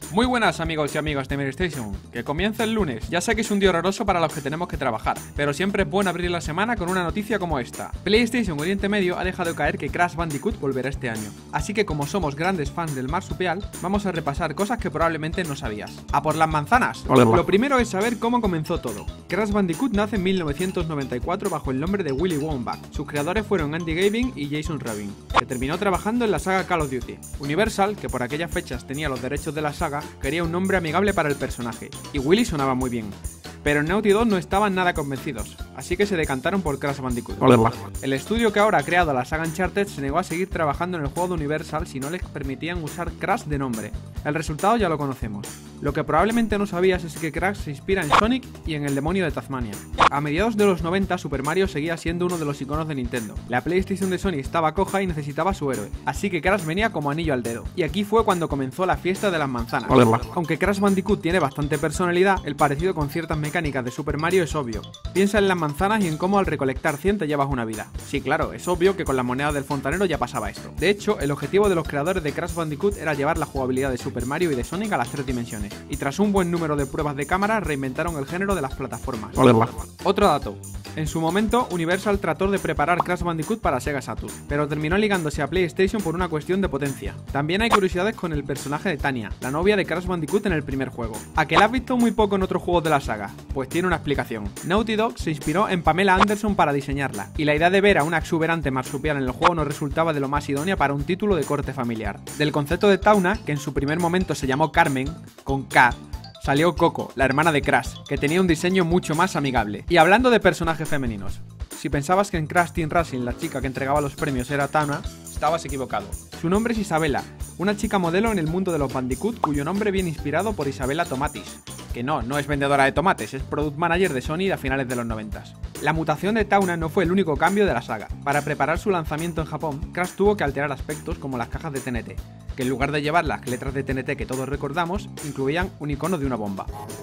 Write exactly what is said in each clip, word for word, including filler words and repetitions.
Muy buenas amigos y amigas de MediStation, que comienza el lunes. Ya sé que es un día horroroso para los que tenemos que trabajar, pero siempre es bueno abrir la semana con una noticia como esta. PlayStation Oriente Medio ha dejado caer que Crash Bandicoot volverá este año, así que como somos grandes fans del marsupial, vamos a repasar cosas que probablemente no sabías. ¡A por las manzanas! Lo primero es saber cómo comenzó todo. Crash Bandicoot nace en mil novecientos noventa y cuatro bajo el nombre de Willy Wombat. Sus creadores fueron Andy Gavin y Jason Rubin, que terminó trabajando en la saga Call of Duty. Universal, que por aquellas fechas tenía los derechos de la saga, quería un nombre amigable para el personaje, y Willy sonaba muy bien. Pero en Naughty Dog no estaban nada convencidos, así que se decantaron por Crash Bandicoot. El estudio que ahora ha creado la saga Uncharted se negó a seguir trabajando en el juego de Universal si no les permitían usar Crash de nombre. El resultado ya lo conocemos. Lo que probablemente no sabías es que Crash se inspira en Sonic y en el demonio de Tasmania. A mediados de los noventa, Super Mario seguía siendo uno de los iconos de Nintendo. La PlayStation de Sony estaba coja y necesitaba su héroe, así que Crash venía como anillo al dedo. Y aquí fue cuando comenzó la fiesta de las manzanas. Aunque Crash Bandicoot tiene bastante personalidad, el parecido con ciertas mecánicas de Super Mario es obvio. Piensa en las manzanas y en cómo al recolectar cien te llevas una vida. Sí, claro, es obvio que con las monedas del fontanero ya pasaba esto. De hecho, el objetivo de los creadores de Crash Bandicoot era llevar la jugabilidad de Super Mario y de Sonic a las tres dimensiones. Y tras un buen número de pruebas de cámara, reinventaron el género de las plataformas. Otro dato. En su momento, Universal trató de preparar Crash Bandicoot para Sega Saturn, pero terminó ligándose a PlayStation por una cuestión de potencia. También hay curiosidades con el personaje de Tanya, la novia de Crash Bandicoot en el primer juego. ¿A que la has visto muy poco en otros juegos de la saga? Pues tiene una explicación. Naughty Dog se inspiró en Pamela Anderson para diseñarla, y la idea de ver a una exuberante marsupial en el juego no resultaba de lo más idónea para un título de corte familiar. Del concepto de Tauna, que en su primer momento se llamó Carmen, con K, salió Coco, la hermana de Crash, que tenía un diseño mucho más amigable. Y hablando de personajes femeninos, si pensabas que en Crash Team Racing la chica que entregaba los premios era Tauna, estabas equivocado. Su nombre es Isabela, una chica modelo en el mundo de los Bandicoot cuyo nombre viene inspirado por Isabela Tomatis, que no, no es vendedora de tomates, es product manager de Sony a finales de los noventa. La mutación de Tauna no fue el único cambio de la saga. Para preparar su lanzamiento en Japón, Crash tuvo que alterar aspectos como las cajas de T N T, que en lugar de llevar las letras de T N T que todos recordamos, incluían un icono de una bomba.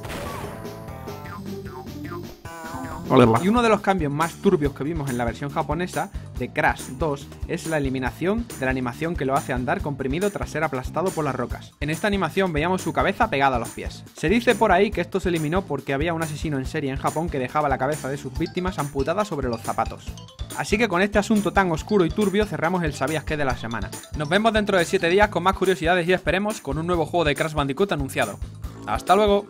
Y uno de los cambios más turbios que vimos en la versión japonesa de Crash dos es la eliminación de la animación que lo hace andar comprimido tras ser aplastado por las rocas. En esta animación veíamos su cabeza pegada a los pies. Se dice por ahí que esto se eliminó porque había un asesino en serie en Japón que dejaba la cabeza de sus víctimas amputada sobre los zapatos. Así que con este asunto tan oscuro y turbio cerramos el ¿Sabías qué? De la semana. Nos vemos dentro de siete días con más curiosidades y esperemos con un nuevo juego de Crash Bandicoot anunciado. ¡Hasta luego!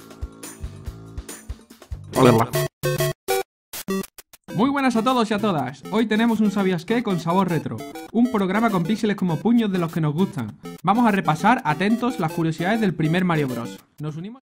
Muy buenas a todos y a todas. Hoy tenemos un ¿Sabías qué? Con sabor retro. Un programa con píxeles como puños de los que nos gustan. Vamos a repasar, atentos, las curiosidades del primer Mario Bros. Nos unimos...